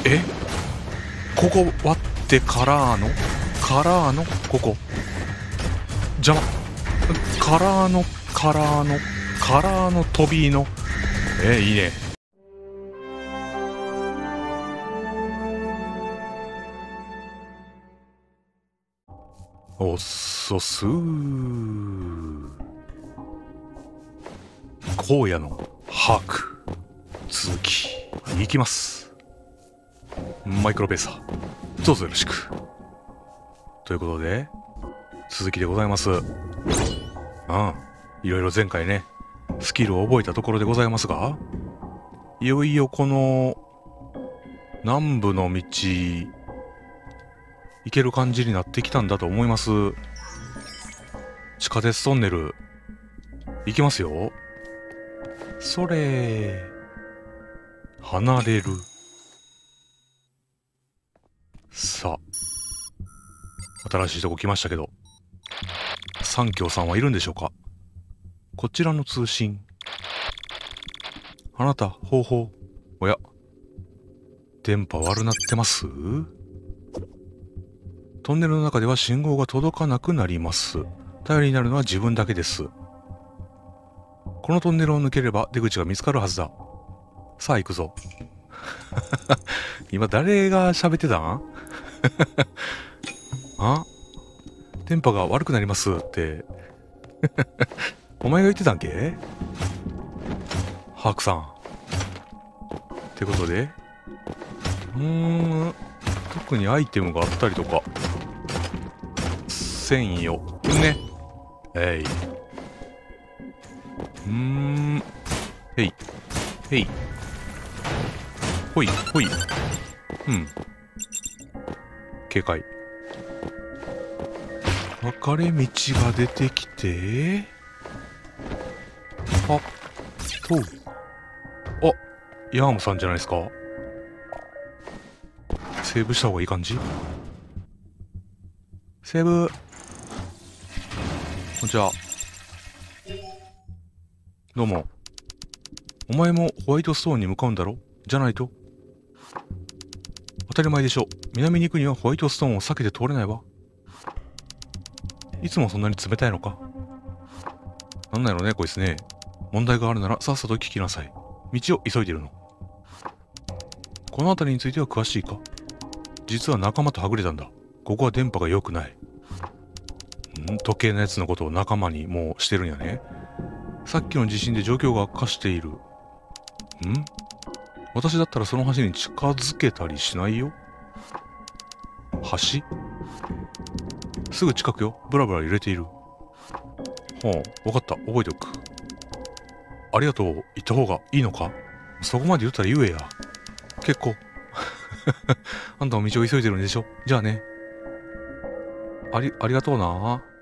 え、ここ割ってからのここ邪魔。からの飛びのいいね。おっそすー。荒野の把握続きいきます。マイクロペーサーどうぞよろしくということで続きでございます。いろいろ前回ねスキルを覚えたところでございますが、いよいよこの南部の道行ける感じになってきたんだと思います。地下鉄トンネル行きますよ。それ離れる。さあ新しいとこ来ましたけど、三協さんはいるんでしょうか。こちらの通信。あなた方法。おや電波悪なってます。トンネルの中では信号が届かなくなります。頼りになるのは自分だけです。このトンネルを抜ければ出口が見つかるはずだ。さあ行くぞ。今誰が喋ってたん？電波が悪くなりますってお前が言ってたんけ？ハークさんってことで、特にアイテムがあったりとかせんよね。へいほいほい。警戒。分かれ道が出てきて、ヤームさんじゃないですか。セーブした方がいい感じ。セーブ。こんにちは。どうも。お前もホワイトストーンに向かうんだろ？じゃないと当たり前でしょ。南に行くにはホワイトストーンを避けて通れないわ。いつもそんなに冷たいのか。なんなんやろねこいつね。問題があるならさっさと聞きなさい。道を急いでるの。この辺りについては詳しいか。実は仲間とはぐれたんだ。ここは電波が良くない。時計のやつのことを仲間にもうしてるんやね。さっきの地震で状況が悪化している。私だったらその橋に近づけたりしないよ。橋？すぐ近くよ。ブラブラ揺れている。わかった。覚えておく。ありがとう。言った方がいいのか？そこまで言ったら言えや。結構。あんたも道を急いでるんでしょ？じゃあね。ありがとうな。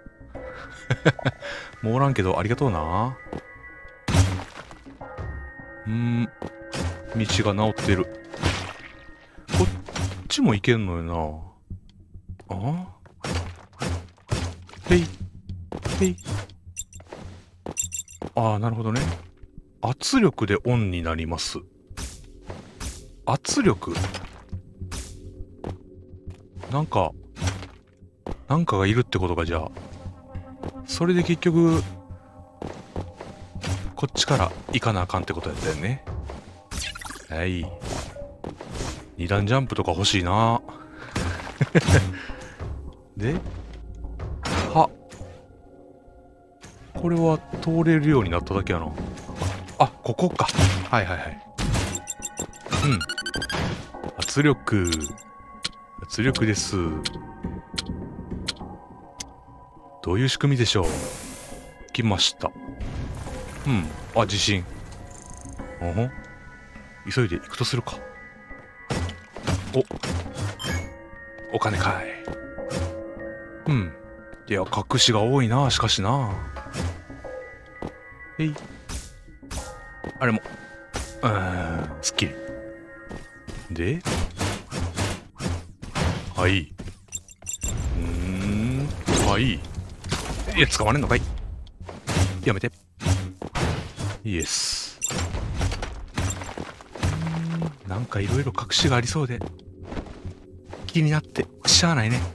もうおらんけどありがとうな。道が治ってる。こっちも行けんのよな。へい。なるほどね。圧力でオンになります。圧力？なんかがいるってことか。じゃあそれで結局こっちから行かなあかんってことやったよね。二段ジャンプとか欲しいな。でこれは通れるようになっただけやな。ここか。はい。圧力です。どういう仕組みでしょう。来ました。地震。急いで行くとするか。お金かい。いや隠しが多いな。しかしな。あれもすっきりで、いや捕まれんのかい。やめて。イエス。 なんかいろいろ隠しがありそうで気になってしゃあないね。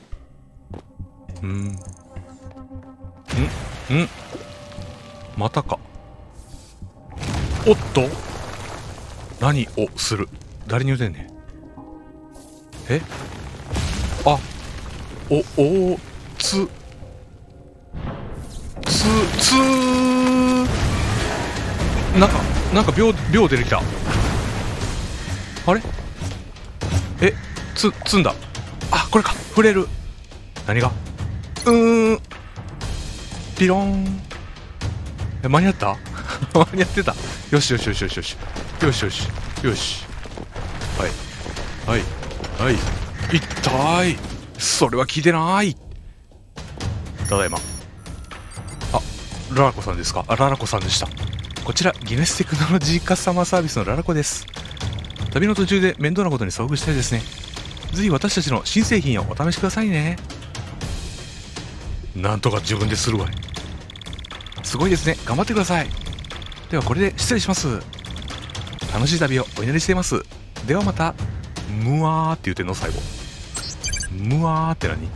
またか。おっと、何をする。誰に言うてんねん。え、あ、つなんか秒出てきた。あれ、え、つんだ。あ、これか、触れる。何がピロン。間に合った間に合ってた。よしよしよしよしよしよしよしよし。はいはいはい。痛い。それは聞いてない。ただいま。あ、ララコさんですか。あ、ララコさんでした。こちらギネステクノロジーカスタマーサービスのララコです。旅の途中で面倒なことに遭遇したいですね。ぜひ私たちの新製品をお試しくださいね。なんとか自分でするわい。すごいですね。頑張ってください。ではこれで失礼します。楽しい旅をお祈りしています。ではまた。ムワーって言うてんの最後。ムワーって何。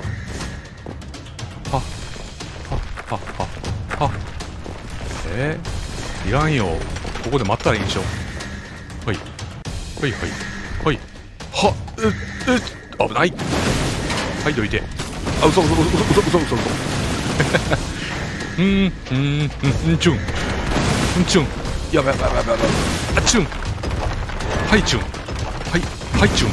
はいらんよ。ここで待ったらいいでしょ。はいはいはいはい。危ない。はいどいて。あ、嘘チュンやばいあ、チュンはいチュンはいチュ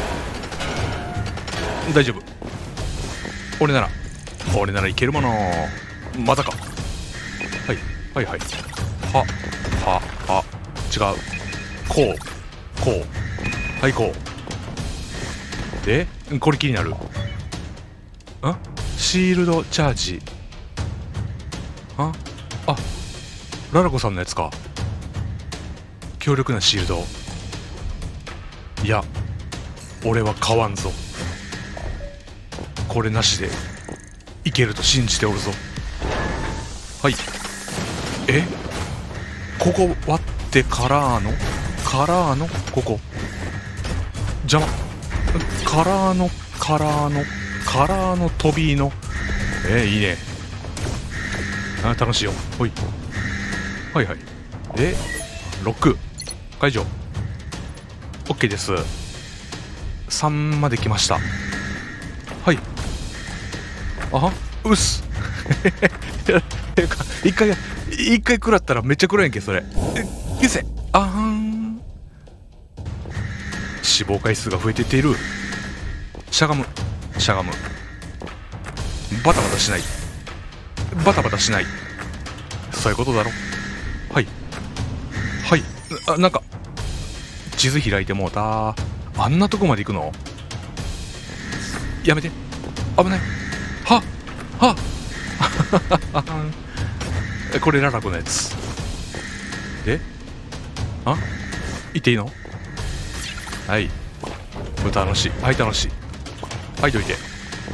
ン大丈夫。俺ならいけるもの。またか。はい違う。こうはいこうで、これ気になる。シールドチャージ。あ、ララコさんのやつか。強力なシールド。いや、俺は買わんぞ。これなしでいけると信じておるぞ。はい。ここ割ってからのここ邪魔。からの飛びの。いいね。楽しいよ。はいで、ロック解除。 OK です。3まで来ました。はい。あはうっす一回食らったらめっちゃ食らえんけそれ。消せ。あはん。死亡回数が増えていっている。しゃがむバタバタしないそういうことだろ。はいなんか地図開いてもうた。あんなとこまで行くのやめて。危ない。これララコのやつで、行っていいの。はいこれ楽しい。はいどいて。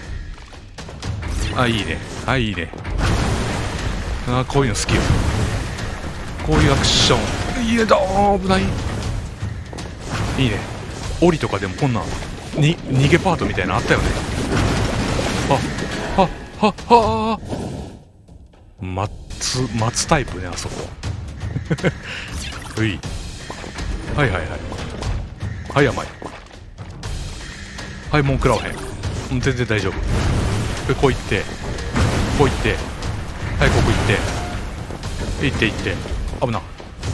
いいね。いいね。こういうの好きよ。こういうアクション。いやだ危ない。いいね。檻とかでもこんなん逃げパートみたいなのあったよね。待つタイプね、あそこ。はい甘い。はいもう食らわへん。全然大丈夫。こう行ってはいここ行って危な。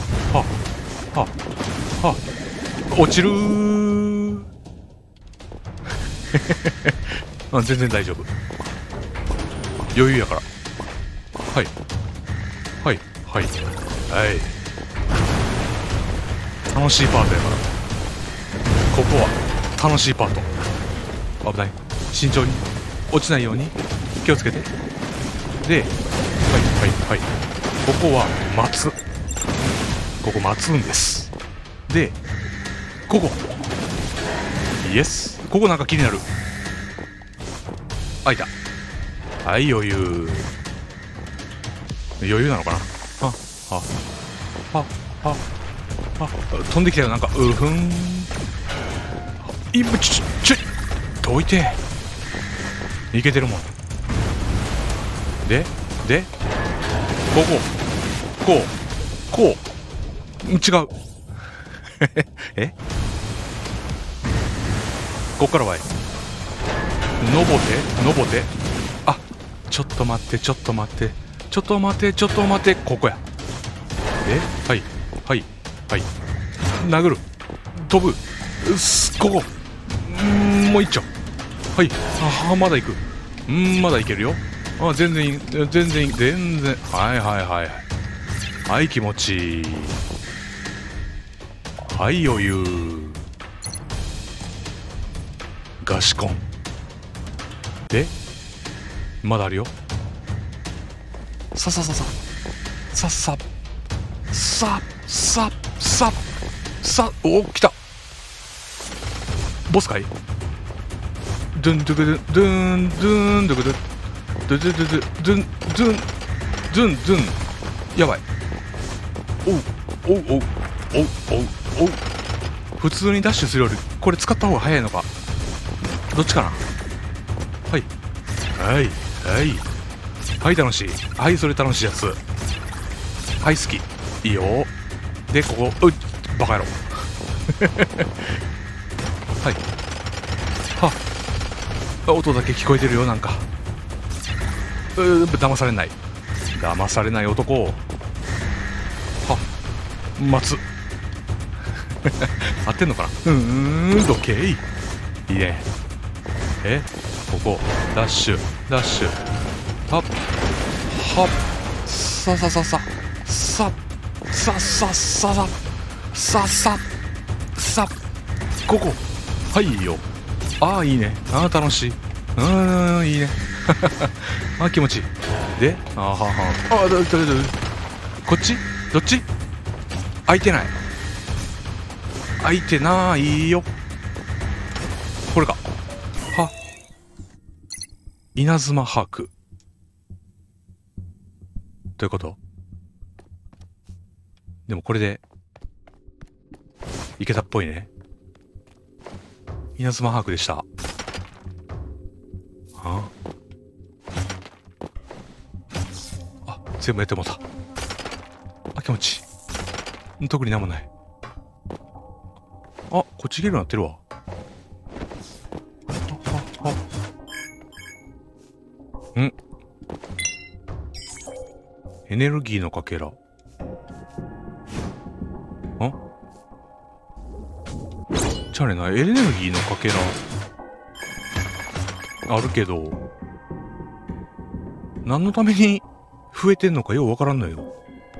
落ちるー全然大丈夫。余裕やから。はい楽しいパートやから。ここは楽しいパート。危ない。慎重に落ちないように気をつけて。でここはここ待つんです。でここイエス。ここなんか気になる。開いた。はい余裕なのかな。 あ、飛んできたよ、なんか。うふん。今、どいて。いけてるもん。で、こう。違う。えこっからは登って。あ、ちょっと待って。ここや。はい。殴る。飛ぶ。ここ。もう一丁。はい。あ、まだ行く。まだいけるよ。あ、全然いい。はい、気持ちいい。はい、余裕。ガシコン。で、まだあるよ。さ、お、来た。ボスかい。ドゥンドゥクドゥドゥンドゥンドゥクドゥドゥドゥドゥドゥドゥンドゥンドゥンドゥン。やばい。おう。普通にダッシュするよりこれ使った方が早いのか、どっちかな。はい、楽しい。はい、それ楽しいやつ。はい、好き。いいよ。で、ここ、バカ野郎。はい。音だけ聞こえてるよ、なんか。騙されない男。待つ。合ってんのかな。どけい。いいね。ここ、ダッシュ。はっ。ここ。はいよ。ああ、いいね。ああ、楽しい。いいね。ああ、気持ちいい。で、こっちどっち。開いてないよ。これか。稲妻ハーク。どういうこと。でもこれでいけたっぽいね。稲妻ハークでした。全部やってもうた。気持ちいい。特になんもない。こっち行けるようになってるわ。エネルギーのかけら。じゃあねな、エネルギーのかけらあるけど、何のために増えてんのかようわからんのよ。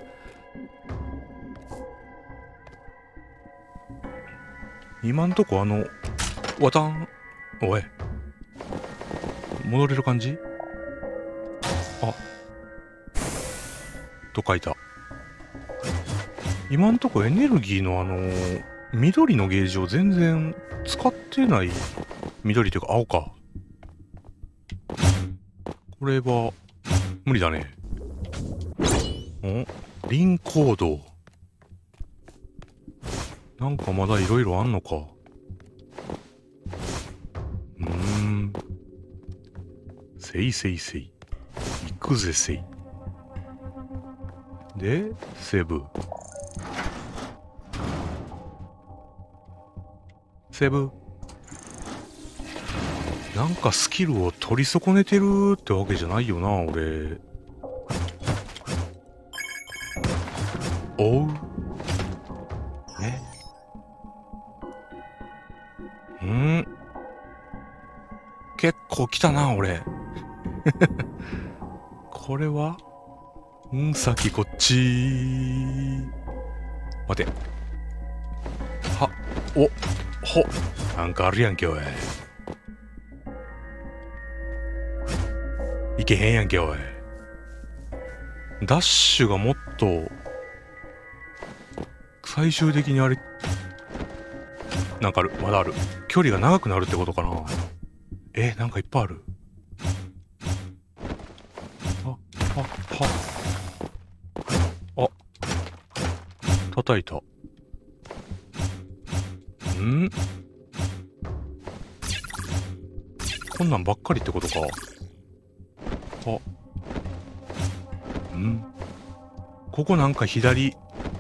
今んとこわたん。おい。戻れる感じ。と書いた。今んとこエネルギーの緑のゲージを全然使ってない。緑というか青か。これは無理だね。輪行動。なんかまだいろいろあんのか。せい。行くぜせい。で、セブ。なんかスキルを取り損ねてるってわけじゃないよな、俺。おう。結構来たな、俺。これは先こっち。待て。なんかあるやんけ、おい。いけへんやんけ、おい。ダッシュがもっと、最終的にあれ、なんかある。まだある。距離が長くなるってことかな。なんかいっぱいある。叩いた。 ん、こんなんばっかりってことか。ここなんか左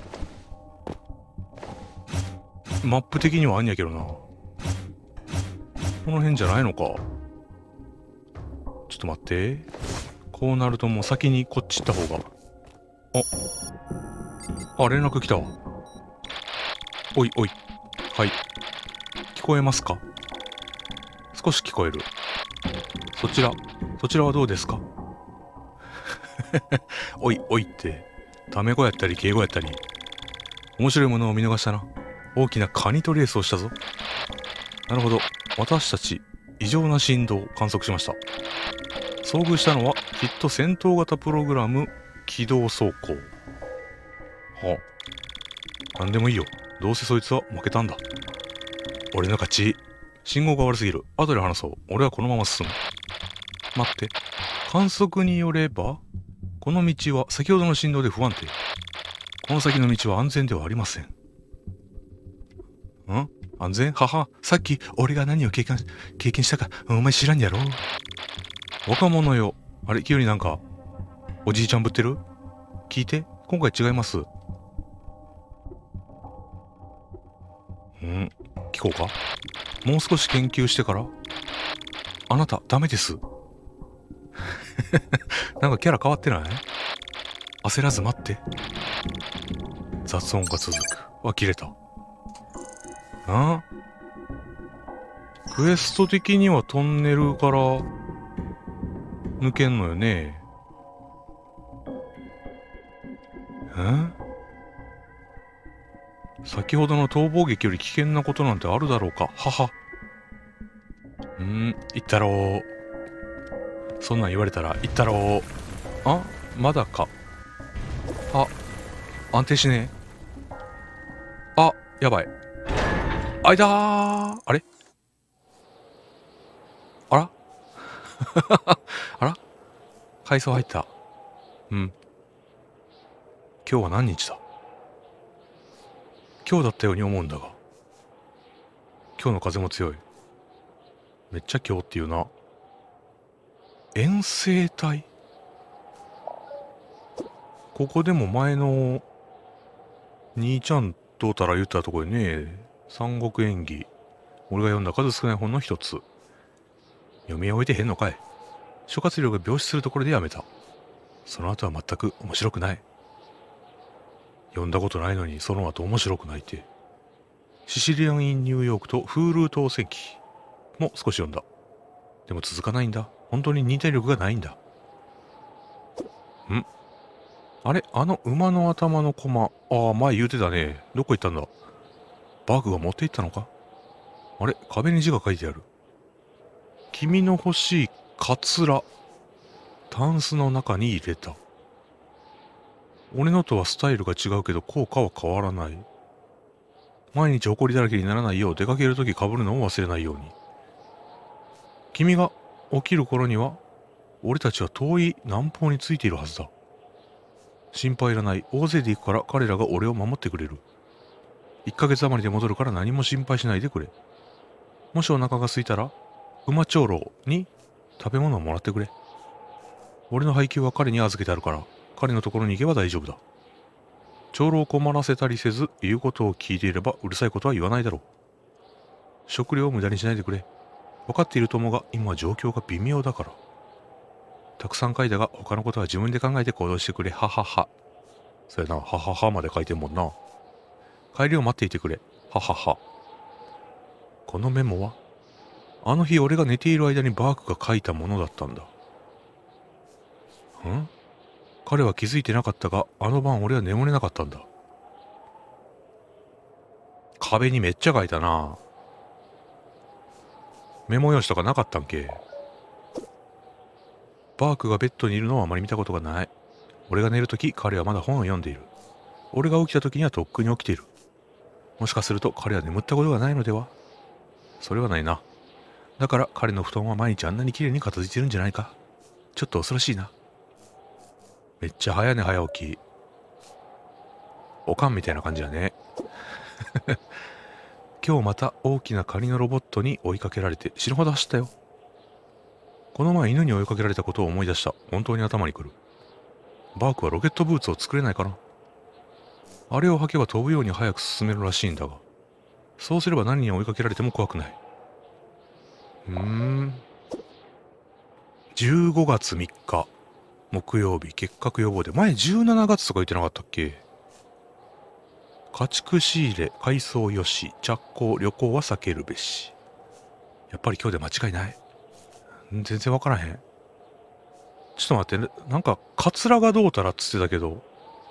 マップ的にはあんやけどな。この辺じゃないのか。ちょっと待って。こうなるともう先にこっち行った方が。連絡来たわ。おいおい。はい。聞こえますか？少し聞こえる。そちらはどうですか？おいおいって、タメ語やったり敬語やったり、面白いものを見逃したな。大きなカニとレースをしたぞ。なるほど。私たち、異常な振動を観測しました。遭遇したのは、きっと戦闘型プログラム起動走行。はあ。なんでもいいよ。どうせそいつは負けたんだ。俺の勝ち。信号が悪すぎる。後で話そう。俺はこのまま進む。待って。観測によれば、この道は先ほどの振動で不安定。この先の道は安全ではありません。安全？はは。さっき俺が何を経験したかお前知らんやろ。若者よ。あれ急になんかおじいちゃんぶってる？聞いて。今回違います。聞こうか。もう少し研究してから。あなたダメです。なんかキャラ変わってない？焦らず待って。雑音が続く。切れた。クエスト的にはトンネルから抜けんのよね。先ほどの逃亡劇より危険なことなんてあるだろうか。はは。言ったろう。そんなん言われたら言ったろう。まだか。安定しねえ。やばい。あいだー。あれあらあら階層入った。今日は何日だ？今日だったように思うんだが。今日の風も強い。めっちゃ今日っていうな。遠征隊？ここでも前の兄ちゃんどうたら言ったところにね、三国演義。俺が読んだ数少ない本の一つ。読み終えてへんのかい。諸葛亮が病死するところでやめた。その後は全く面白くない。読んだことないのにその後面白くないって。シシリアン・イン・ニューヨークとフールー島戦記も少し読んだ。でも続かないんだ。本当に忍耐力がないんだ。あれ馬の頭のコマ。前言うてたね。どこ行ったんだ？バグが持って行ったのか？あれ壁に字が書いてある。君の欲しいカツラ。タンスの中に入れた。俺のとはスタイルが違うけど効果は変わらない。毎日埃だらけにならないよう出かけるとき被るのを忘れないように。君が起きる頃には俺たちは遠い南方についているはずだ。心配いらない。大勢で行くから彼らが俺を守ってくれる。1ヶ月余りで戻るから何も心配しないでくれ。もしお腹が空いたら馬長老に食べ物をもらってくれ。俺の配給は彼に預けてあるから彼のところに行けば大丈夫だ。長老を困らせたりせず言うことを聞いていればうるさいことは言わないだろう。食料を無駄にしないでくれ。分かっていると思うが今は状況が微妙だから。たくさん書いたが他のことは自分で考えて行動してくれ。ははは。それな、はははまで書いてんもんな。帰りを待っていてくれ。ははは。このメモはあの日俺が寝ている間にバークが書いたものだったんだ。彼は気づいてなかったがあの晩俺は眠れなかったんだ。壁にめっちゃ書いたな。メモ用紙とかなかったんけ。バークがベッドにいるのはあまり見たことがない。俺が寝るとき彼はまだ本を読んでいる。俺が起きたときにはとっくに起きている。もしかすると彼は眠ったことがないのでは？それはないな。だから彼の布団は毎日あんなに綺麗に片付いてるんじゃないか。ちょっと恐ろしいな。めっちゃ早寝早起き。おかんみたいな感じだね。 今日また大きなカニのロボットに追いかけられて死ぬほど走ったよ。この前犬に追いかけられたことを思い出した。本当に頭にくる。バークはロケットブーツを作れないかな。あれを履けば飛ぶように早く進めるらしいんだが、そうすれば何に追いかけられても怖くない。15月3日木曜日、結核予防で。前17月とか言ってなかったっけ。家畜仕入れ、改装よし、着工、旅行は避けるべし。やっぱり今日で間違いない。全然わからへん。ちょっと待って、なんかカツラがどうたらっつってたけど、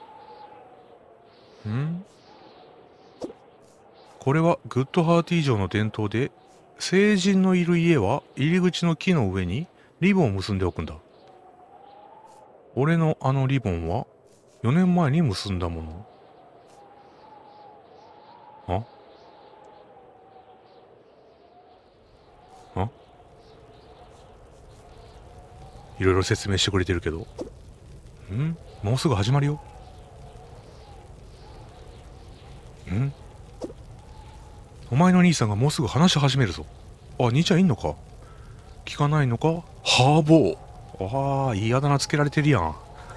これはグッドハーティー城の伝統で、成人のいる家は入り口の木の上にリボンを結んでおくんだ。俺のあのリボンは4年前に結んだもの。いろいろ説明してくれてるけど。もうすぐ始まるよ。お前の兄さんがもうすぐ話し始めるぞ。あ、兄ちゃんいんのか。聞かないのか。ハーボー。ああ、いいあだ名つけられてるやん。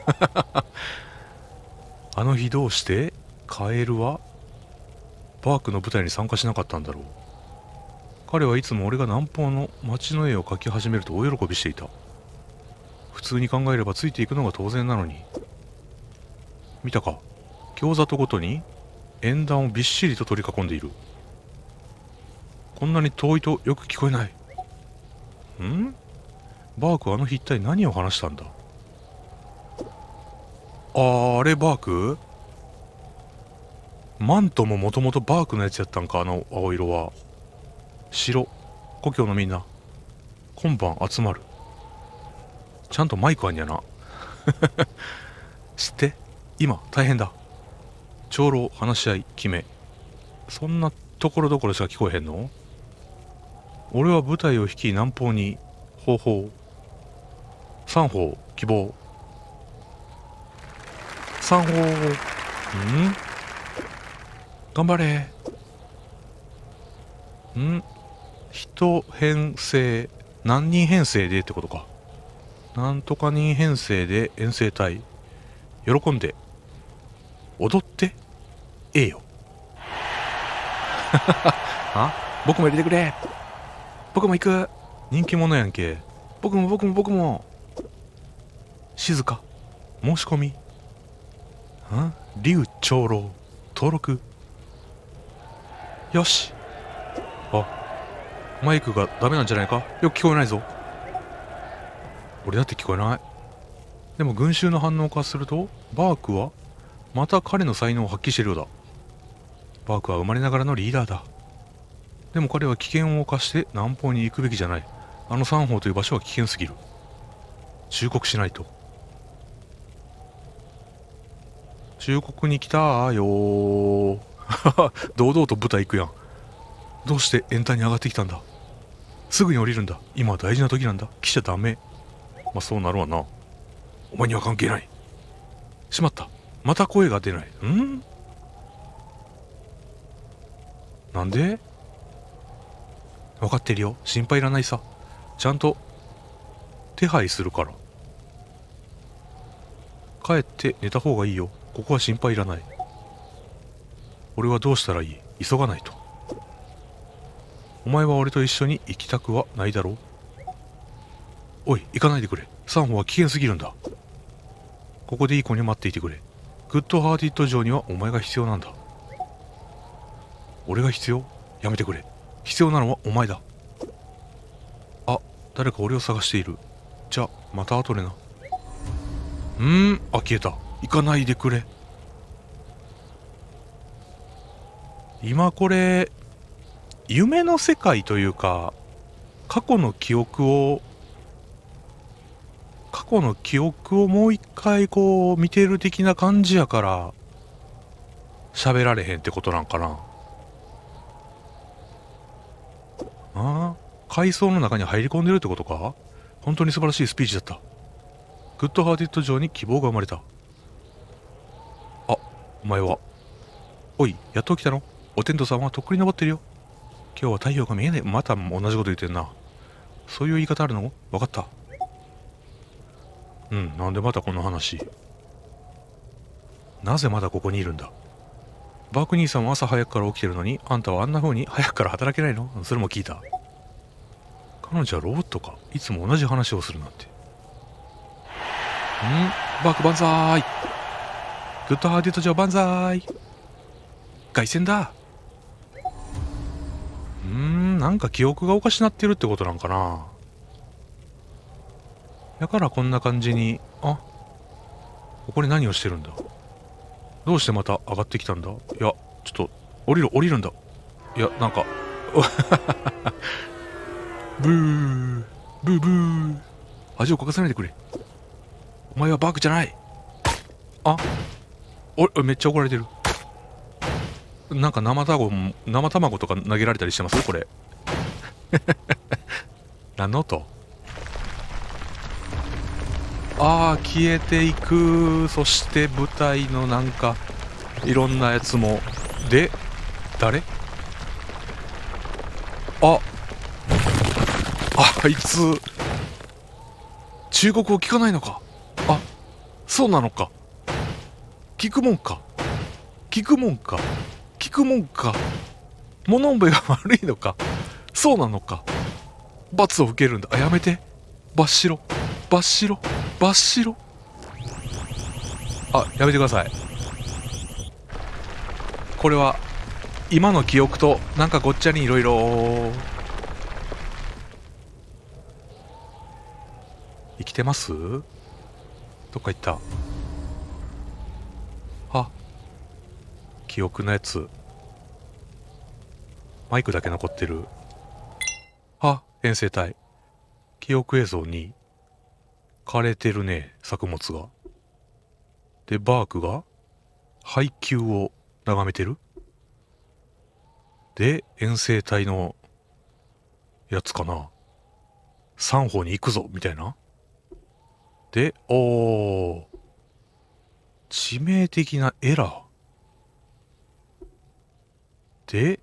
あの日どうしてカエルはバークの舞台に参加しなかったんだろう。彼はいつも俺が南方の街の絵を描き始めると大喜びしていた。普通に考えればついていくのが当然なのに。見たか、餃子とごとに縁談をびっしりと取り囲んでいる。こんなに遠いとよく聞こえない。バークはあの日一体何を話したんだ。あれバーク。マントももともとバークのやつやったんか。あの青色は白。故郷のみんな今晩集まる。ちゃんとマイクあんやな。知って、今大変だ。長老話し合い決め。そんなところどころしか聞こえへんの。俺は部隊を率い南方に方法三方希望。三方頑張れ。一編成、何人編成でってことか。なんとか人編成で遠征隊。喜んで踊ってええよ。あ、僕も入れてくれ。僕も行く。人気者やんけ。僕も。静か。申し込み。劉長老登録。よし。あ、マイクがダメなんじゃないか。よく聞こえないぞ。俺だって聞こえない。でも群衆の反応からするとバークはまた彼の才能を発揮しているようだ。バークは生まれながらのリーダーだ。でも彼は危険を冒して南方に行くべきじゃない。あの三方という場所は危険すぎる。忠告しないと。忠告に来たよー。堂々と舞台行くやん。どうしてエンタに上がってきたんだ。すぐに降りるんだ。今は大事な時なんだ。来ちゃダメ。まあそうなるわな。お前には関係ない。しまった。また声が出ない。なんで。分かってるよ。心配いらないさ。ちゃんと手配するから。帰って寝た方がいいよ。ここは心配いらない。俺はどうしたらいい。急がないと。お前は俺と一緒に行きたくはないだろう。おい、行かないでくれ。サンホは危険すぎるんだ。ここでいい子に待っていてくれ。グッドハーティット城にはお前が必要なんだ。俺が必要？やめてくれ。必要なのはお前だ。あ、誰か俺を探している。じゃあまた後でな。消えた。行かないでくれ。今これ夢の世界というか、過去の記憶をもう一回こう見てる的な感じやから喋られへんってことなんかな。階層の中に入り込んでるってことか。本当に素晴らしいスピーチだった。グッドハーティット城に希望が生まれた。あ、お前は。おい、やっと起きたの。お天道さんはとっくに登ってるよ。 今日は太陽が見えねえ。また同じこと言ってんな。そういう言い方あるの？分かった。うん、なんでまたこの話。なぜまだここにいるんだ？バーク兄さんは朝早くから起きてるのに、あんたはあんな風に早くから働けないの？それも聞いた。彼女はロボットか。いつも同じ話をするなんて。バーク万歳。グッドハーディット上万歳。凱旋だ。なんか記憶がおかしなってるってことなんかな。だからこんな感じに、ここに何をしてるんだ。どうしてまた上がってきたんだ。いや、ちょっと、降りるんだ。いや、なんか、ブー、ブーブー。恥をかかせないでくれ。お前はバークじゃない。めっちゃ怒られてる。なんか生卵とか投げられたりしてますこれ。何の音？消えていく。そして舞台のなんかいろんなやつも。で誰？あいつ中国語聞かないのか。そうなのか。聞くもんか。物覚えが悪いのか。そうなのか。罰を受けるんだ。やめて。罰しろ。やめてください。これは今の記憶となんかごっちゃにいろいろ。生きてます？どっか行った。記憶のやつ。マイクだけ残ってる。遠征隊。記憶映像に枯れてるね、作物が。で、バークが配給を眺めてる。で、遠征隊のやつかな。3歩に行くぞみたいな。で、致命的なエラー。で、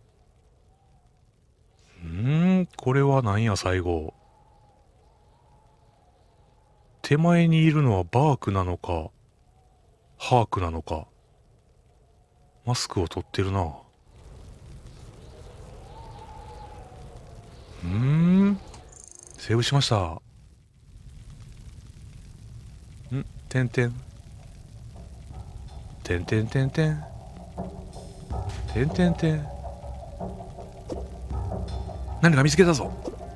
これは何や最後。手前にいるのはバークなのか、ハークなのか。マスクを取ってるな。セーブしました。てんてん。何か見つけたぞ。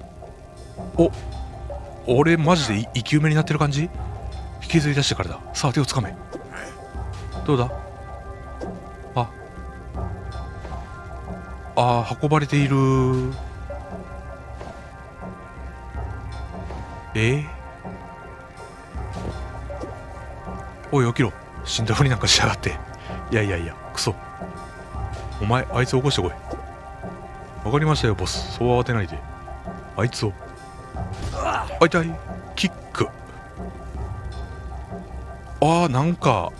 俺マジで生き埋めになってる感じ？引きずり出してからだ。さあ手をつかめ。どうだ？運ばれている。おい起きろ。死んだふりなんかしやがって。いやクソ。お前あいつ起こしてこい。わかりましたよボス。そう慌てないで。あいつを。痛い。キック。なんか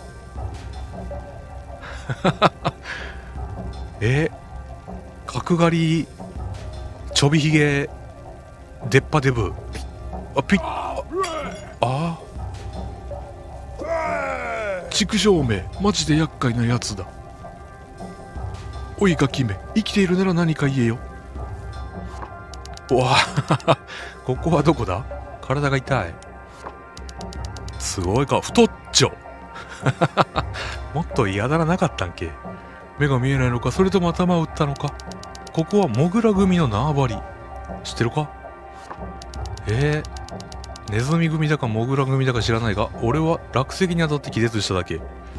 角刈りちょびひげ出っ歯デブ。畜生め、マジで厄介なやつだ。おいガキめ、生きているなら何か言えよ。ここはどこだ？体が痛い。すごいか、太っちょ。もっと嫌だらなかったんけ。目が見えないのか、それとも頭を打ったのか。ここはモグラ組の縄張り。知ってるか？ネズミ組だかモグラ組だか知らないが、俺は落石に当たって気絶しただけ。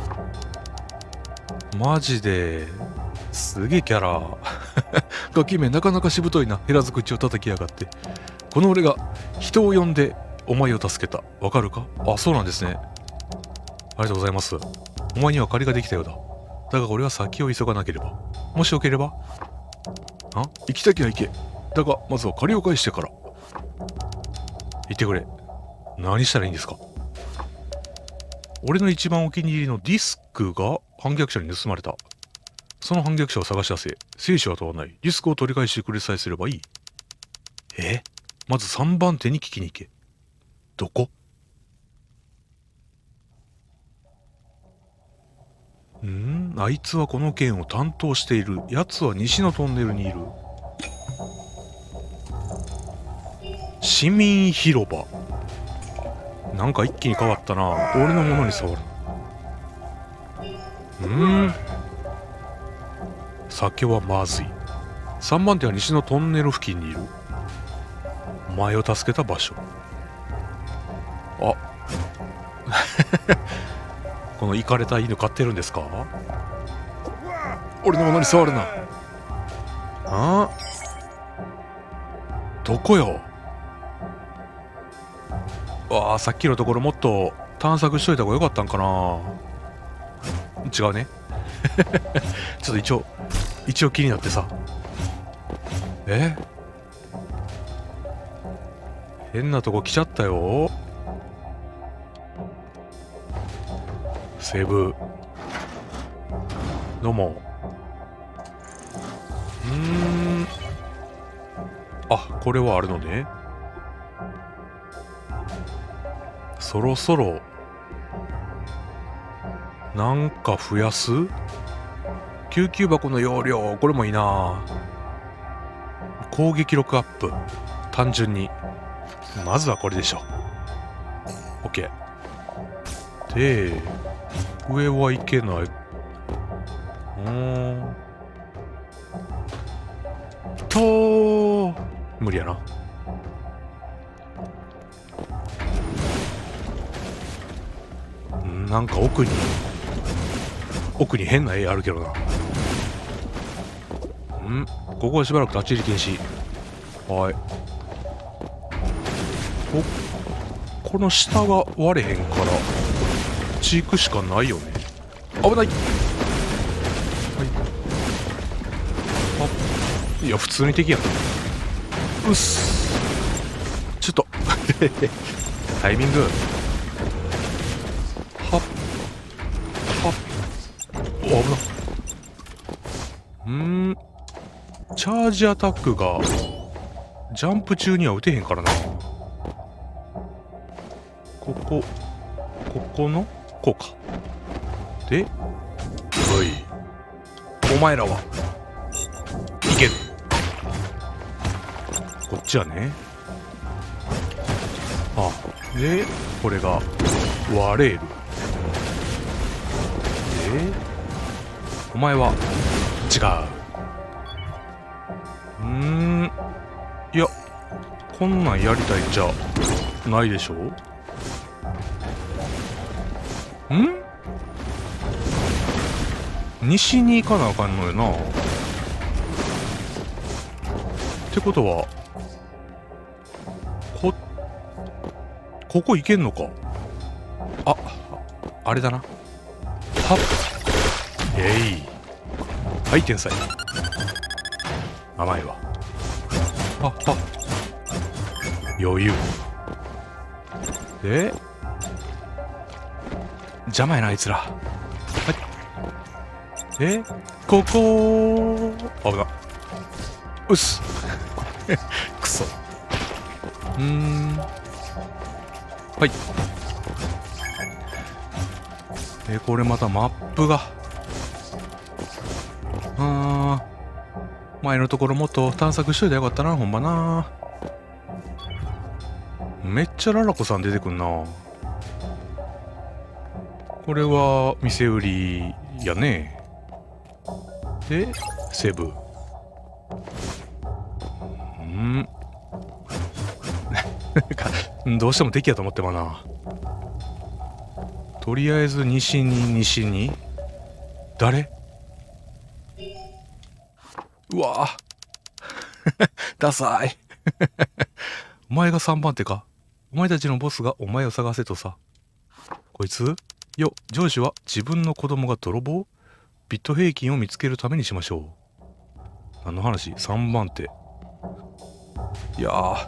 マジですげえキャラ。ガキめなかなかしぶといな。減らず口を叩きやがって。この俺が人を呼んでお前を助けた。わかるか？そうなんですね。ありがとうございます。お前には借りができたようだ。だが俺は先を急がなければ。もしよければ。行きたきゃ行け。だがまずは借りを返してから。言ってくれ。何したらいいんですか？俺の一番お気に入りのディスクが反逆者に盗まれた。 その反逆者を探し出せ。生死は問わない。リスクを取り返してくれさえすればいい。まず3番手に聞きに行け。どこ？あいつはこの件を担当している。奴は西のトンネルにいる。市民広場。なんか一気に変わったな。俺のものに触る。酒はまずい。3番手は西のトンネル付近にいる。お前を助けた場所。あこのイカれた犬飼ってるんですか？俺のものに触るな。どこよ。さっきのところもっと探索しといた方がよかったんかな。違うねちょっと一応気になってさ。変なとこ来ちゃったよ。セブどうも。これはあるのね。そろそろなんか増やす？救急箱の容量、これもいいな。攻撃力アップ、単純にまずはこれでしょ。 OK で上はいけない。無理やな。なんか奥に変な絵あるけどな。ここはしばらく立ち入り禁止。この下が割れへんからち行くしかないよね。危ない。いや普通に敵やん。うっす。ちょっとタイミング。危な。チャージアタックがジャンプ中には撃てへんからな。ここのこうか。でお前らはいける。こっちはね。でこれが割れる。お前は違う。いやこんなんやりたいんじゃないでしょ。西に行かなあかんのよな。ってことはここ行けんのか。あれだな。はい天才。甘いわ。余裕で邪魔やなあいつら。ここ危な。うっすくそ。これまたマップが前のところもっと探索しといたらよかったな。ほんまな。めっちゃララコさん出てくんな。これは店売りやね。でセブどうしても敵やと思ってまうな。とりあえず西に誰？うわダサいお前が3番手か。お前たちのボスがお前を探せとさ。こいつよ、上司は自分の子供が泥棒？ビット平均を見つけるためにしましょう。何の話？3番手。いやー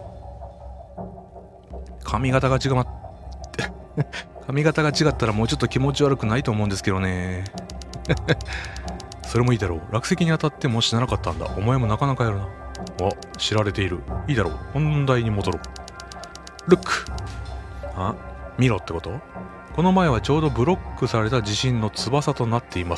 髪型が違ったらもうちょっと気持ち悪くないと思うんですけどねそれもいいだろう。落石に当たっても死ななかったんだ。お前もなかなかやるな。あ、知られている。いいだろう。本題に戻ろう。ルック。あ、見ろってこと？この前はちょうどブロックされた地震の翼となっています。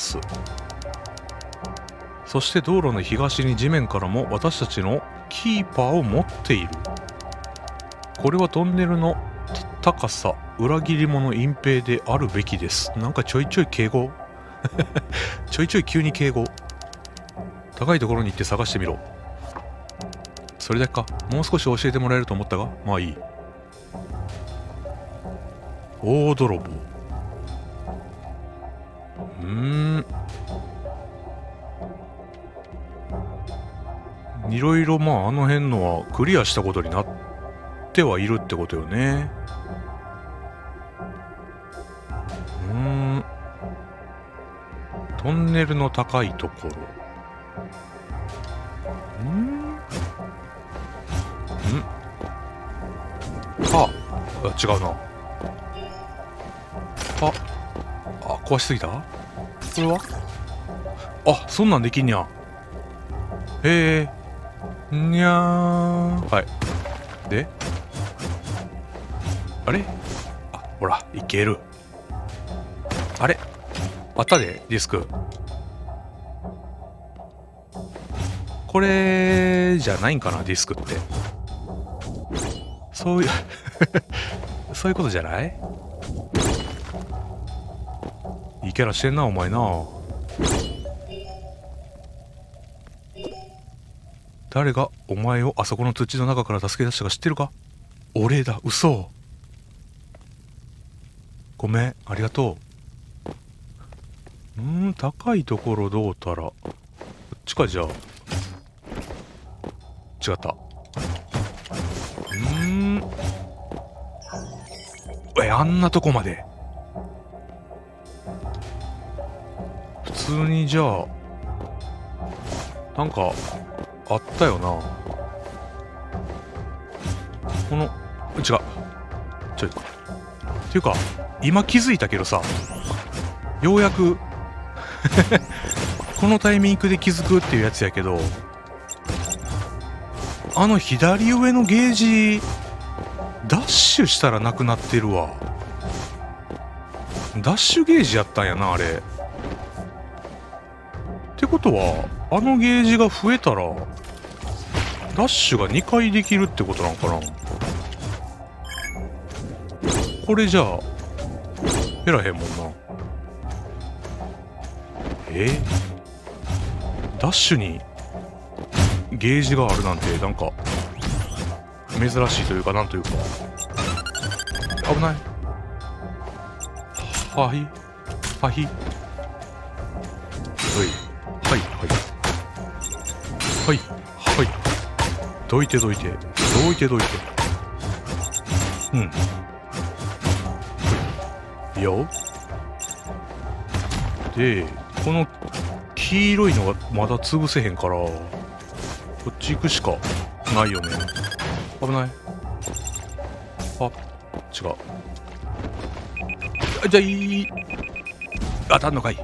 そして道路の東に地面からも私たちのキーパーを持っている。これはトンネルの高さ、裏切り者隠蔽であるべきです。なんかちょいちょい敬語ちょいちょい急に敬語。高いところに行って探してみろ。それだけか。もう少し教えてもらえると思ったが、まあいい。大泥棒。いろいろまああの辺のはクリアしたことになってはいるってことよね。トンネルの高いところ。違うな。壊しすぎた？これは？そんなんできんにゃ。へえ。にゃー。はい。で？あれ？ほら、いける。あれ？あったで、ディスク。これじゃないんかな、ディスクって。そういうそういうことじゃない？いいキャラしてんな、お前な。誰がお前をあそこの土の中から助け出したか知ってるか？俺だ、嘘。ごめん、ありがとう。高いところどうたら。こっちか、じゃあ。違った。あんなとこまで。普通にじゃあ、なんか、あったよな。この、違う。っていうか、今気づいたけどさ、ようやく、このタイミングで気づくっていうやつやけど、あの左上のゲージ、ダッシュしたらなくなってるわ。ダッシュゲージやったんやな、あれ。ってことは、あのゲージが増えたら、ダッシュが2回できるってことなんかな。これじゃあ、減らへんもんな。ダッシュに、ゲージがあるなんて、なんか、珍しいというか、なんというか。危ない。はい。はい。はい。どいて。いいよ。で、この黄色いのがまだ潰せへんから、こっち行くしかないよね。危ない。違う。じゃあいい。当たんのかい。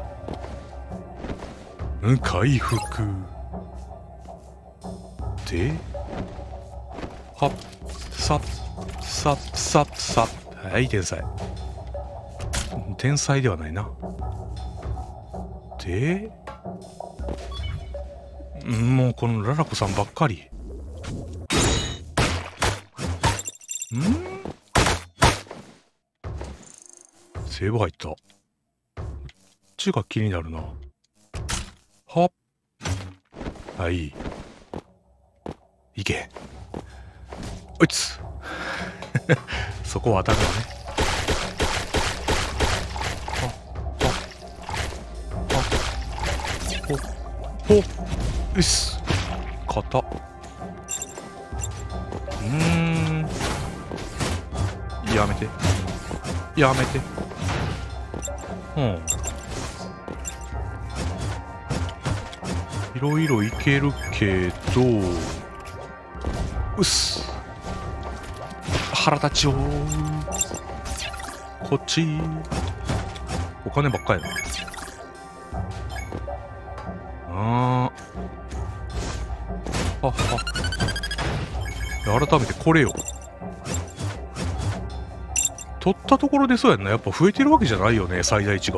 回復。で、さっ。はい、天才。天才ではないな。で、もうこのララコさんばっかり。セーブ入った。こっちが気になるな。はい。いけ。おいつ。そこは当たるわね。よし。硬。やめて。いろいろいけるけど、腹立ちよー。こっち。お金ばっかりな。 はは。改めてこれよ。取ったところでそうやんな。やっぱ増えてるわけじゃないよね、最大値が。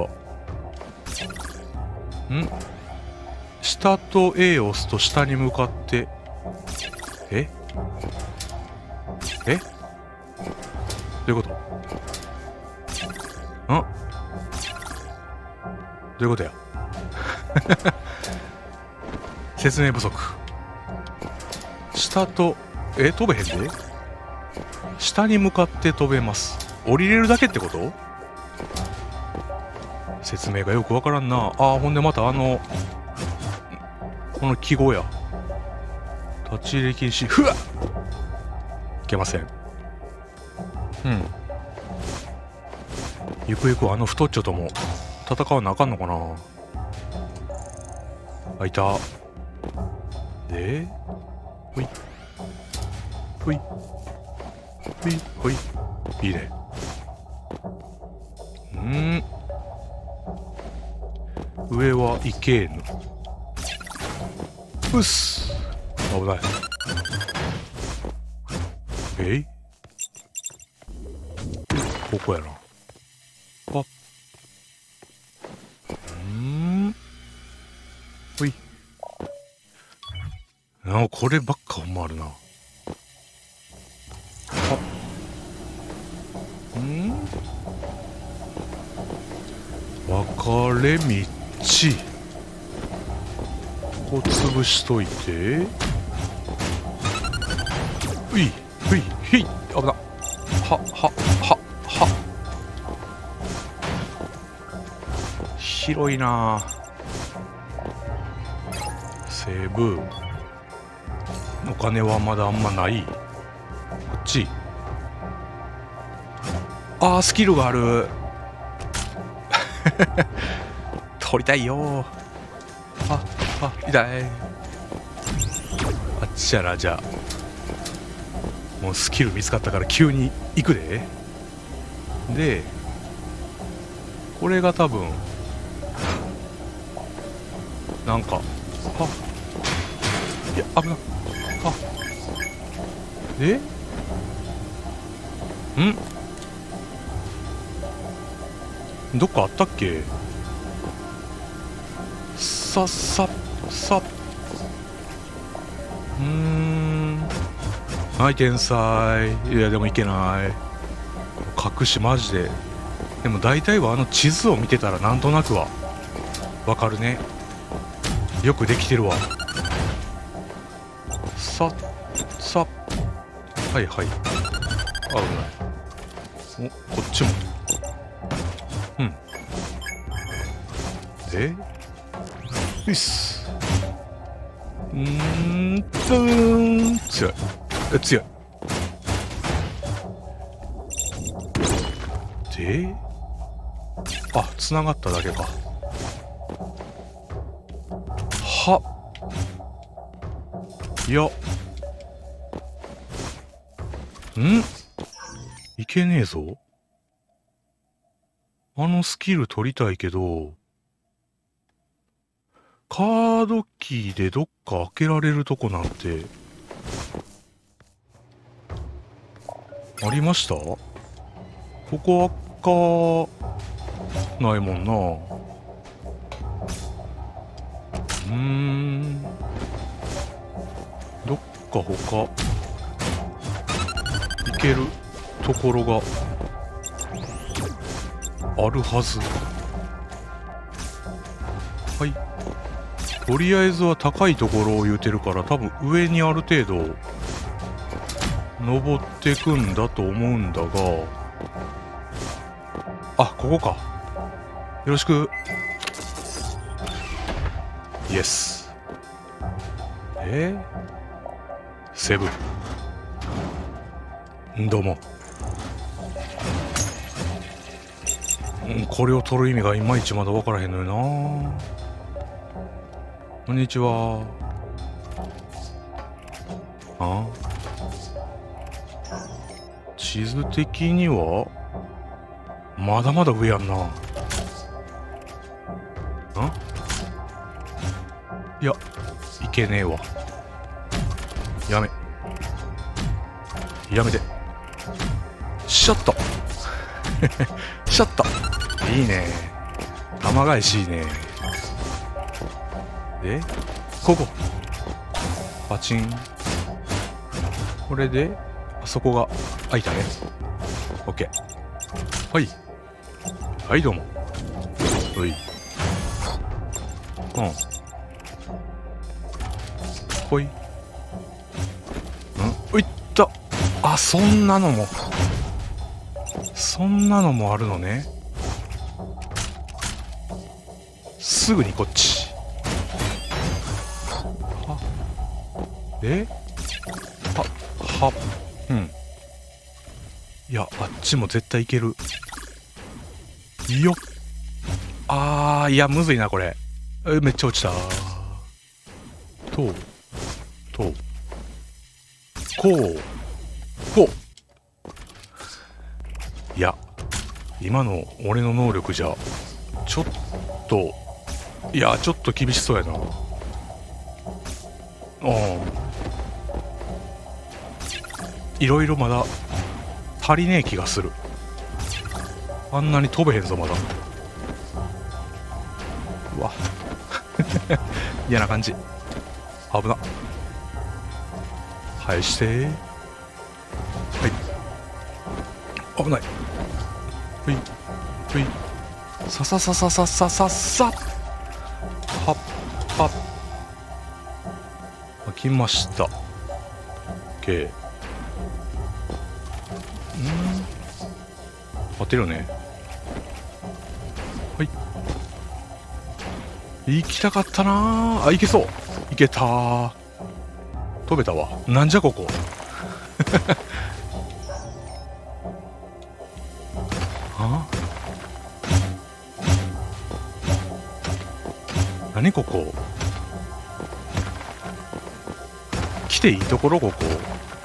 下と A を押すと下に向かって。えどういうこと？どういうことや。説明不足。下と飛べへんで。下に向かって飛べます。降りれるだけってこと？説明がよくわからんな。ほんでまたこの記号や。立ち入り禁止。ふわっ、いけません。ゆくゆく太っちょとも戦わなあかんのかな。いた。で、ほいほいほいほい。いいね。上はいけぬ。うっす。危ない。ここやな。パッ。ほい。こればっかほんまあるな。分かれ道。ここ潰しといて。うい、ふい、ひい、危な。広いな。セーブ。お金はまだあんまない。こっち。スキルがある。取りたいよ。痛い。あっちやな。じゃあもうスキル見つかったから急に行くで。でこれが多分なんかいや危な。どっかあったっけ。さっはい天才。いやでもいけない。隠しマジで。でも大体は地図を見てたらなんとなくはわかるね。よくできてるわ。はいはい。危ない。こっちも。でよっす。強い。強い。で繋がっただけか。いやいけねえぞ。スキル取りたいけど、カードキーでどっか開けられるとこなんてありました？ここ開かないもんな。どっか他行けるところがあるはず。はい。とりあえずは高いところを言うてるから多分上にある程度登ってくんだと思うんだが、ここか。よろしく。イエス。セブン。どうも。これを取る意味がいまいちまだ分からへんのよな。こんにちは。地図的にはまだまだ上やんな。 いや、いけねえわ。やめて。シャットシャット。いいね。玉返しいいね。で、ここ。パチン。これで、あそこが開いたね。オッケー。はい。はい、どうも。ほい。うん。ほい。いった。あ、そんなのもあるのね。すぐにこっち。で、うん。いや、あっちも絶対いける。よっ。いや、むずいな、これ。めっちゃ落ちた。こう。いや、今の俺の能力じゃ、ちょっと厳しそうやな。いろいろまだ足りねえ気がする。あんなに飛べへんぞ、まだ。うわ。嫌な感じ。危な。返して。はい。危ない。ほい。ほい。ささ。はっ。開きました。OK。当てるよね。はい。行きたかったなー。行けそう。行けたー。飛べたわ。なんじゃここ。何ここ。来ていいところここ。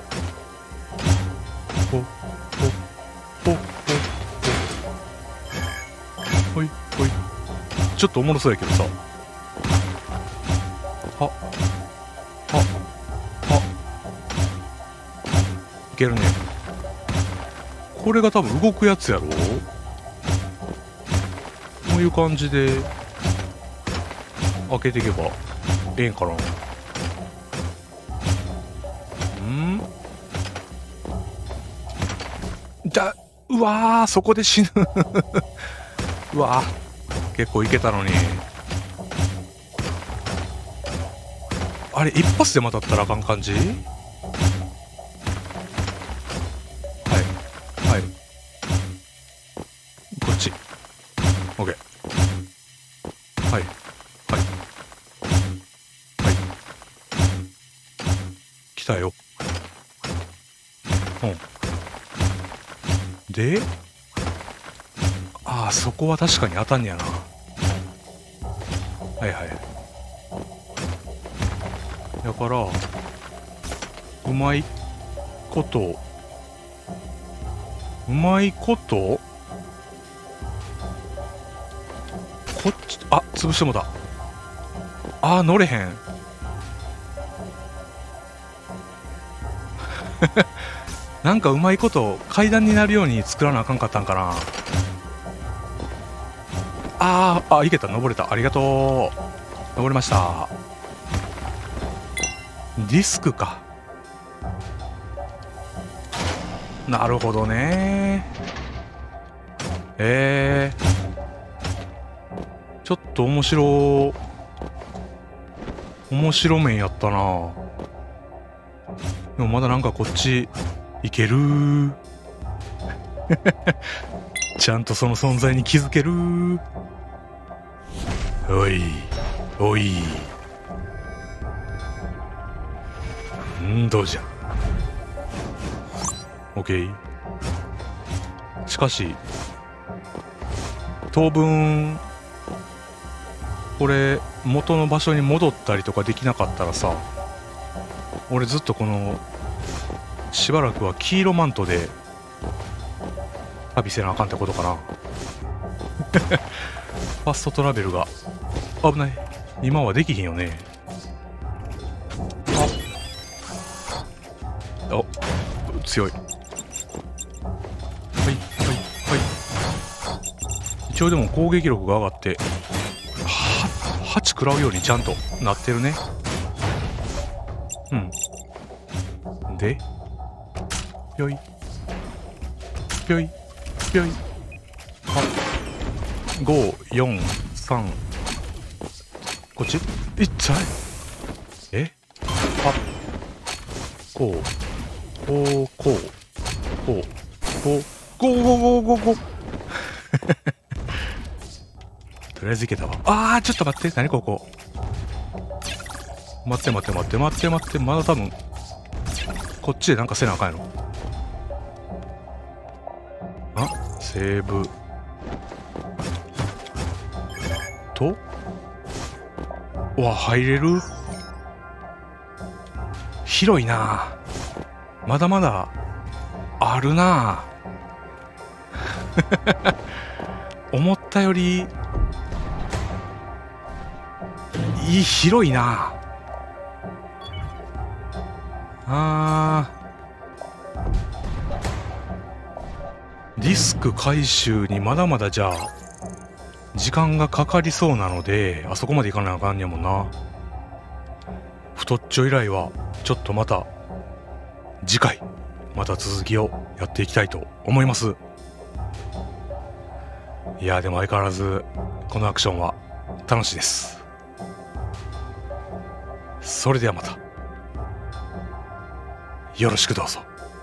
ほい。ちょっとおもろそうやけどさ。いけるね。これが多分動くやつやろ。こういう感じで開けていけばええんかな。うわー、そこで死ぬ。うわー、結構いけたのに。あれ、一発でまたったらあかん感じ。はい。こっち。オッケー。はい。来たよ。で、そこは確かに当たんねやな。はい。だから、うまいこと、こっち、潰してもだ。乗れへん。なんかうまいこと階段になるように作らなあかんかったんかな。いけた。登れた。ありがとう。登れました。ディスクか。なるほどね。ちょっと面白面やったな。でもまだなんかこっちいける。ちゃんとその存在に気づける。おい。どうじゃ。オッケー。しかし当分これ元の場所に戻ったりとかできなかったらさ、俺ずっとこのしばらくは黄色マントで旅せなあかんってことかな。ファストトラベルが危ない。今はできひんよね。 強い。はいはいはい。一応でも攻撃力が上がって8食らうようにちゃんとなってるね。うんでぴょいぴょいぴょい。あ、543。こっちいっちゃい。え、あ、こうこうこうこうこうゴーゴーゴーゴーゴーとりあえずいけたわ。あー、ちょっと待って、何ここ。待って待って待って待って待って、まだ多分こっちでなんかせなあかんやろ。あ、セーブと、うわ、入れる。広いな。まだまだあるな。思ったより広いな。ディスク回収にまだまだじゃあ時間がかかりそうなので、あそこまで行かなあかんねやもんな。太っちょ依頼はちょっとまた次回また続きをやっていきたいと思います。いやでも相変わらずこのアクションは楽しいです。それではまたよろしくどうぞ。